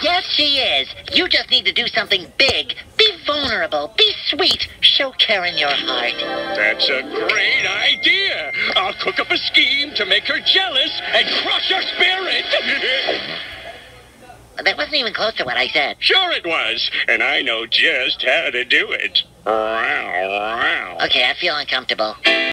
Yes, she is. You just need to do something big. Be vulnerable. Be sweet. Show Karen your heart. That's a great idea. I'll cook up a scheme to make her jealous and crush her spirit. That wasn't even close to what I said. Sure it was, and I know just how to do it. Okay, I feel uncomfortable.